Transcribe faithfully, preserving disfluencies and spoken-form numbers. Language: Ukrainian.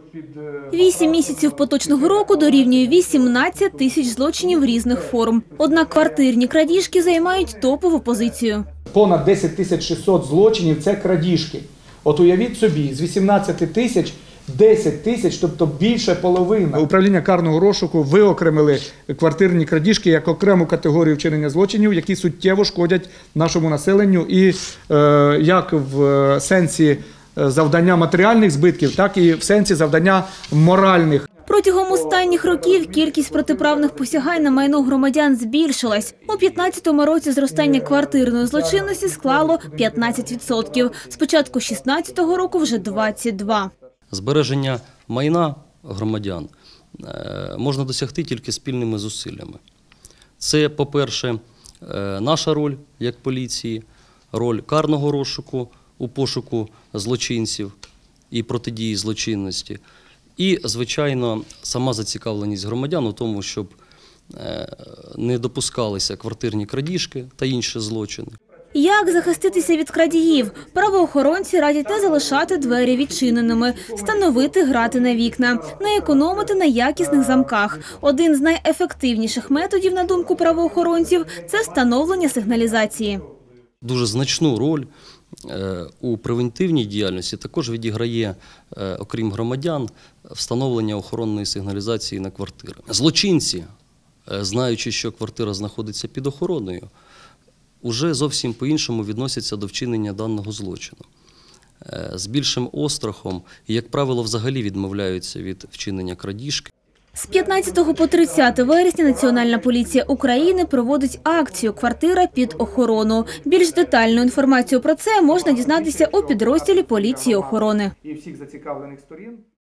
Вісім місяців поточного року дорівнює вісімнадцять тисяч злочинів різних форм. Однак квартирні крадіжки займають топову позицію. Понад десять тисяч шістсот злочинів – це крадіжки. От уявіть собі, з вісімнадцяти тисяч десять тисяч, тобто більше половини. Управління карного розшуку виокремили квартирні крадіжки як окрему категорію вчинення злочинів, які суттєво шкодять нашому населенню і е, як в сенсі завдання матеріальних збитків, так і в сенсі завдання моральних. Протягом останніх років кількість протиправних посягань на майно громадян збільшилась. У п'ятнадцятому році зростання квартирної злочинності склало п'ятнадцять відсотків. З початку шістнадцятого року вже двадцять два відсотки. Збереження майна громадян можна досягти тільки спільними зусиллями. Це, по-перше, наша роль як поліції, роль карного розшуку у пошуку злочинців і протидії злочинності. І, звичайно, сама зацікавленість громадян у тому, щоб не допускалися квартирні крадіжки та інші злочини. Як захиститися від крадіїв? Правоохоронці радять не залишати двері відчиненими, встановити грати на вікна, не економити на якісних замках. Один з найефективніших методів, на думку правоохоронців, це встановлення сигналізації. Дуже значну роль у превентивній діяльності також відіграє, окрім громадян, встановлення охоронної сигналізації на квартири. Злочинці, знаючи, що квартира знаходиться під охороною, уже зовсім по-іншому відносяться до вчинення даного злочину. З більшим острахом і, як правило, взагалі відмовляються від вчинення крадіжки. З п'ятнадцятого по тридцяте вересня Національна поліція України проводить акцію «Квартира під охорону». Більш детальну інформацію про це можна дізнатися у підрозділі поліції охорони.